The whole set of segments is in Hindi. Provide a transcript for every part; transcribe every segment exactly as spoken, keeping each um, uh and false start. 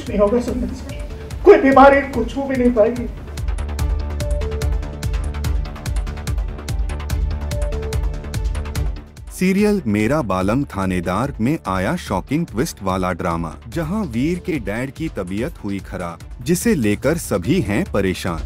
कुछ नहीं होगा सुंदर सर, कोई बीमारी इनको छू भी नहीं पाएगी। सीरियल मेरा बालम थानेदार में आया शॉकिंग ट्विस्ट वाला ड्रामा, जहां वीर के डैड की तबीयत हुई खराब, जिसे लेकर सभी हैं परेशान।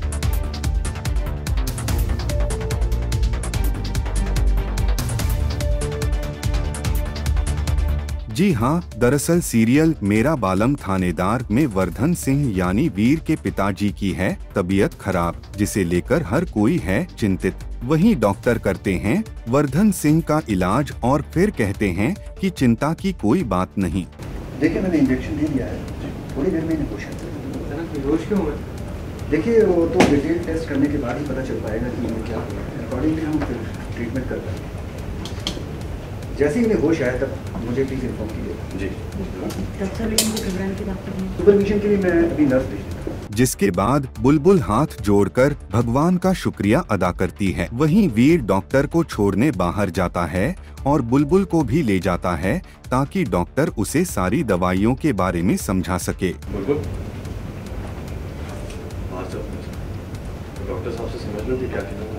जी हां, दरअसल सीरियल मेरा बालम थानेदार में वर्धन सिंह यानी वीर के पिताजी की है तबीयत खराब, जिसे लेकर हर कोई है चिंतित। वहीं डॉक्टर करते हैं वर्धन सिंह का इलाज और फिर कहते हैं कि चिंता की कोई बात नहीं। देखिए मैंने इंजेक्शन दे दिया है, थोड़ी देर में इन्हें होश क्यों है? देखिए वो तो डिटेल टेस्ट करने के बाद ही पता चल पाएगा कि इन्हें क्या हुआ है। अकॉर्डिंगली हम फिर ट्रीटमेंट कर पाएंगे। जैसे ही इन्हें होश आया तब मुझे प्लीज इन्फॉर्म कीजिए। जी सुपरविजन के लिए मैं अभी नर्स भेज देता हूं। जिसके बाद बुलबुल हाथ जोड़कर भगवान का शुक्रिया अदा करती है। वहीं वीर डॉक्टर को छोड़ने बाहर जाता है और बुलबुल को भी ले जाता है ताकि डॉक्टर उसे सारी दवाइयों के बारे में समझा सके। बुलबुल, डॉक्टर साहब से समझ लो कि क्या कहना है।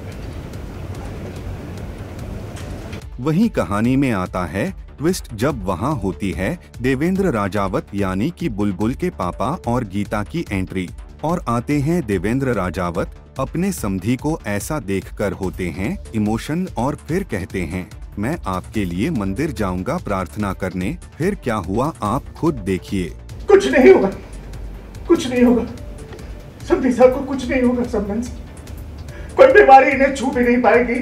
वहीं कहानी में आता है ट्विस्ट जब वहां होती है देवेंद्र राजावत यानी कि बुलबुल के पापा और गीता की एंट्री, और आते हैं देवेंद्र राजावत अपने समधी को ऐसा देखकर होते हैं इमोशन और फिर कहते हैं मैं आपके लिए मंदिर जाऊंगा प्रार्थना करने। फिर क्या हुआ आप खुद देखिए। कुछ नहीं होगा, कुछ नहीं होगा, समधी साहब को कुछ नहीं होगा। समझ कोई बीमारी इन्हें छू भी नहीं पाएगी।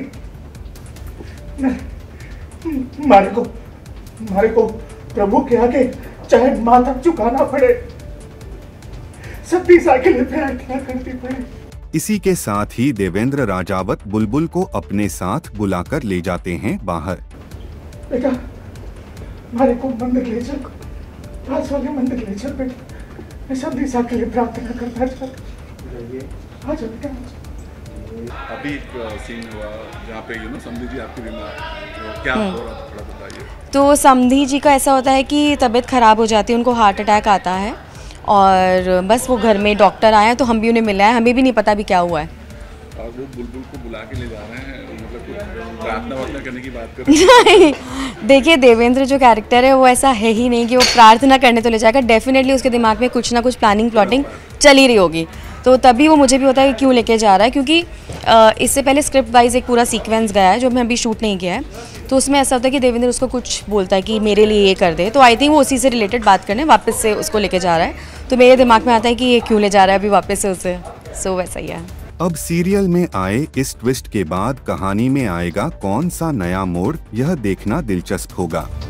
मारे को मारे को प्रभु के आगे चाहे माथा झुकाना पड़े, सभी के लिए प्रार्थना करनी पड़े। इसी के साथ ही देवेंद्र राजावत बुलबुल को अपने साथ बुलाकर ले जाते हैं बाहर। बेटा मारे को मंदिर ले चल, पास वाले मंदिर ले चल बेटा, मैं सभी के लिए प्रार्थना करना चाहता। आ जाओ बेटा। अभी एक सीन हुआ जहाँ पे यू नो समधी जी आपकी बीमार, तो क्या हो रहा था थोड़ा बताइए। तो समधी जी का ऐसा होता है कि तबीयत ख़राब हो जाती है, उनको हार्ट अटैक आता है और बस वो घर में डॉक्टर आए हैं तो हम भी उन्हें मिला है, हमें भी नहीं पता अभी क्या हुआ है। और वो बुलबुल को बुला के ले जा रहे हैं, मतलब कुछ प्रार्थना वार्थना करने की बात कर रहे हैं। देखिए देवेंद्र जो कैरेक्टर है वो ऐसा है ही नहीं कि वो प्रार्थना करने तो ले जाएगा, डेफिनेटली उसके दिमाग में कुछ ना कुछ प्लानिंग प्लॉटिंग चल ही रही होगी। तो तभी वो मुझे भी होता है कि क्यों लेके जा रहा है, क्योंकि इससे पहले स्क्रिप्ट वाइज एक पूरा सीक्वेंस गया है जो मैं अभी शूट नहीं किया है, तो उसमें ऐसा होता है कि देवेंद्र उसको कुछ बोलता है कि मेरे लिए ये कर दे, तो आई थिंक वो उसी से रिलेटेड बात करने वापस से उसको लेके जा रहा है। तो मेरे दिमाग में आता है कि ये क्यों ले जा रहा है अभी वापस से उसे, सो वैसा ही है। अब सीरियल में आए इस ट्विस्ट के बाद कहानी में आएगा कौन सा नया मोड़, यह देखना दिलचस्प होगा।